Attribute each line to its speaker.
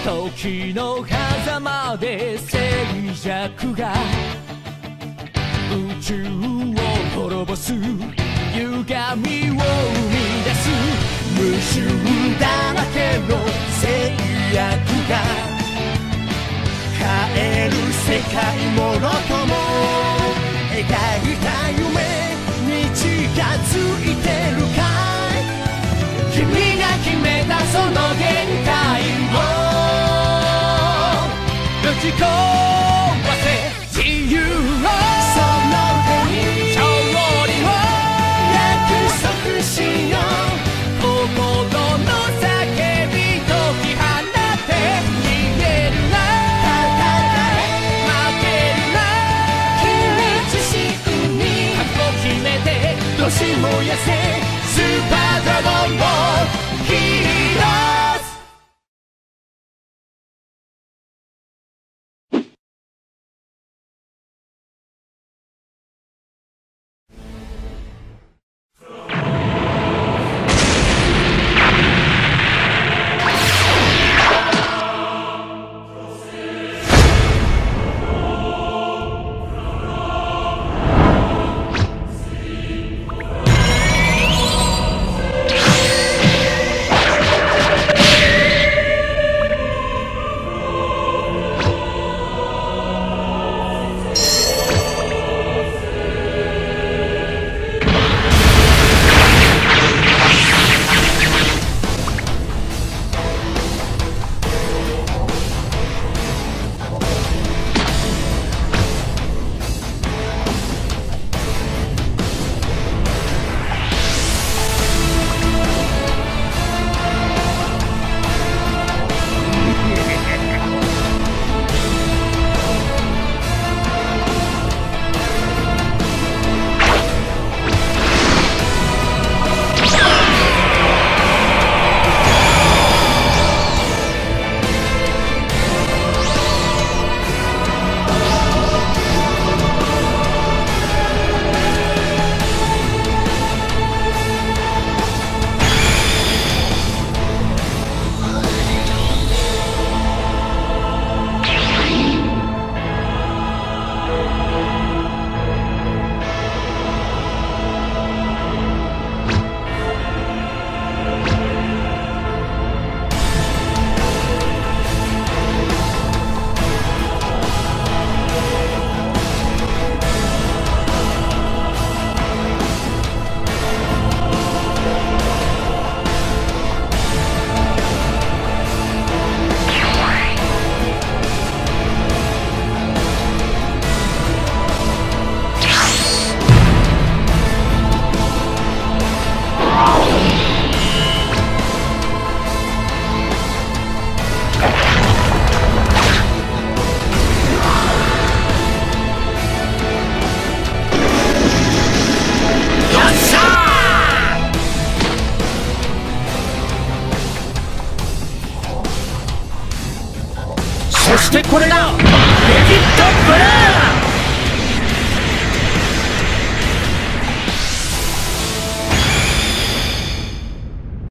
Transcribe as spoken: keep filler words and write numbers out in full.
Speaker 1: 時の狭間で静寂が宇宙を滅ぼす歪みを生み出す無臭だらけの制約が変える世界もろとも描いた夢に近づいてるかい君が決めたその限界をぶち壊せ自由をその手に勝利を約束しよう心の叫び解き放って逃げるな戦え負けるな君自身に覚悟決めてどし燃やせスーパードラゴンをヒーローそしてこれがベジットブレー